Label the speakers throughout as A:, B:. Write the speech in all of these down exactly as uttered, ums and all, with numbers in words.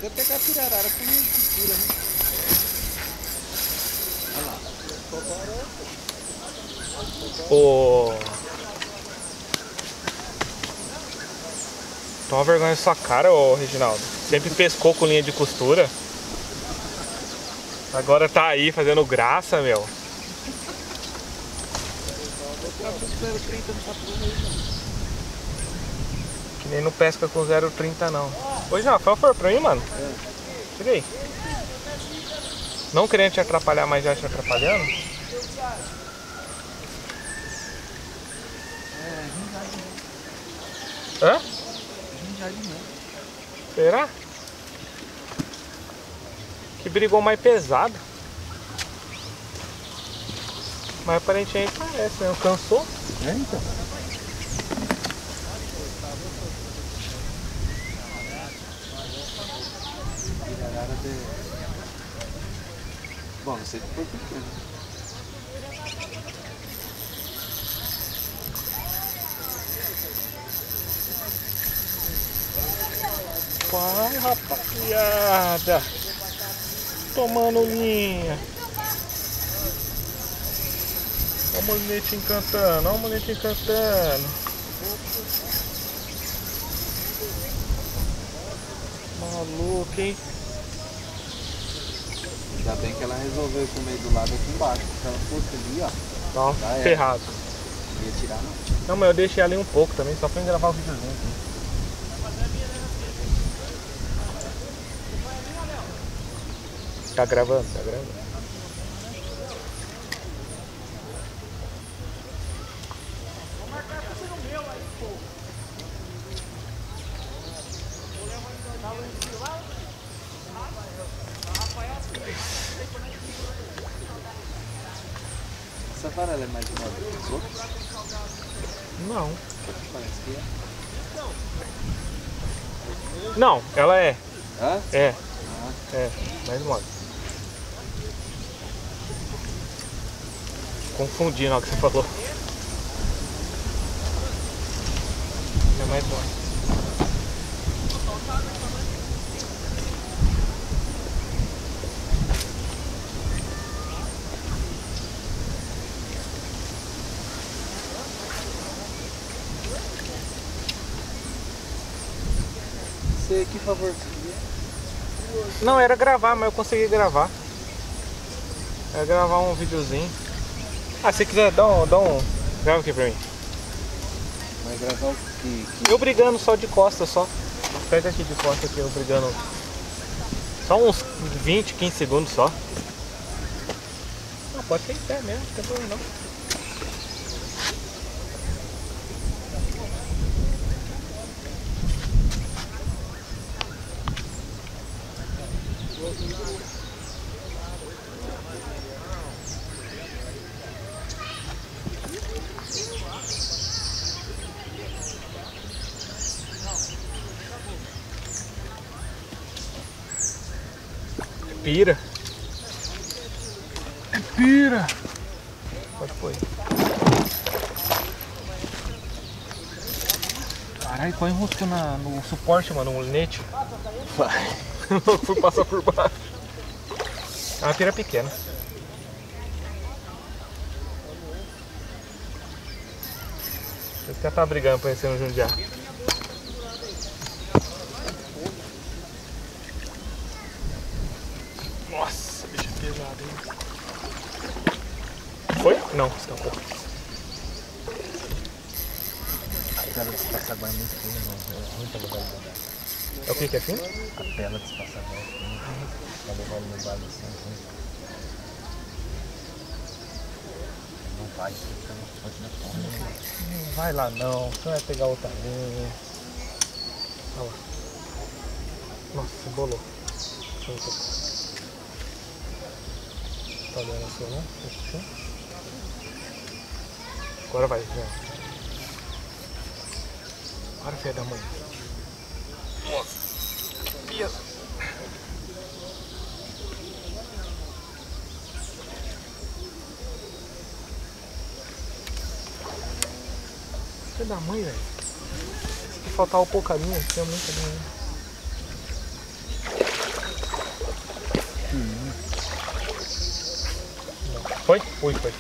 A: até capirarara com cultura, né? Olha lá.
B: Ô... Toma vergonha na sua cara, ô Reginaldo. Sempre pescou com linha de costura. Agora tá aí fazendo graça, meu. Que nem não pesca com zero trinta não. Ô já, fala por pra mim, mano.
A: É.
B: Chega aí. Não querendo te atrapalhar, mas já te atrapalhando.
A: É,
B: Hã?
A: Jardim mesmo.
B: Será? Que brigou mais pesado. Mas aparentemente parece, né? Cansou.
A: É, então. Pirarara de... Bom, não sei se foi pequeno.
B: Vai, rapaziada. Tomando linha. Olha o molinete encantando, olha o molinete encantando. Maluco, hein?
A: Ainda bem que ela resolveu ir com o meio do lado aqui embaixo. Se ela fosse ali, ó.
B: Tá ferrado.
A: Não ia tirar não.
B: Não, mas eu deixei ali um pouco também, só pra gravar o videozinho aqui. Tá gravando, tá gravando.
A: Essa vara ela é mais nova que as outras?
B: Não.
A: Parece que é.
B: Não, ela é.
A: Hã?
B: É.
A: Ah.
B: É, mais mole. Confundi na hora que você falou. É mais mole.
A: Você, que favor você queria?
B: Não, era gravar, mas eu consegui gravar. Era gravar um videozinho. Ah, se quiser, dá um, dá um... Grava aqui pra mim.
A: Vai gravar o que? que...
B: Eu brigando só de costas, só. Pega aqui de costas aqui, eu brigando. Só uns vinte, quinze segundos só. Não, pode ser em pé mesmo, não tem problema não. Pira. É pira. Pode pôr aí. Caralho, quase enroscou na, no suporte, mano, no molinete.
A: Vai.
B: Fui passar por baixo. É uma pira pequena. Esse cara tá brigando pra descer no Jundiá. Nossa, bicho é pesado, hein? Foi? Não, escapou.
A: A tela de espaçador é muito fina, é ruim pra levar no balde.
B: É o que que é fino?
A: A tela de espaçador é fina, pra levar no balde assim, assim. Não vai, fica no fonte da porra.
B: Não vai lá não, você vai pegar outra linha. Olha lá. Nossa, bolou. Deixa eu ver. Tá dando assim, né? Assim. Agora vai, vem. Agora, filha da mãe. Nossa. Isso. Filha da mãe, velho. Se faltar um pouco a linha, tem muita linha. Foi? Foi, foi.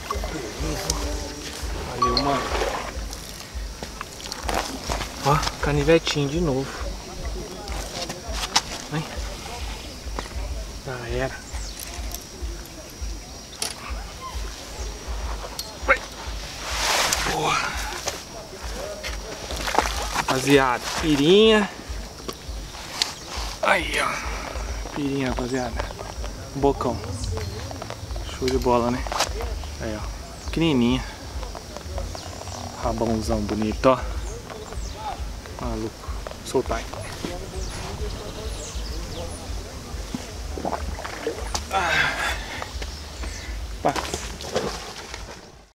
B: Valeu, mano. Ó, canivetinho de novo. Vem. Já era. Boa. Rapaziada, pirinha. Aí, ó. Pirinha, rapaziada. Bocão. Show de bola, né? Aí, ó. Pequenininha. Rabãozão bonito, ó. Maluco. Soltar aí. Ah. Pá.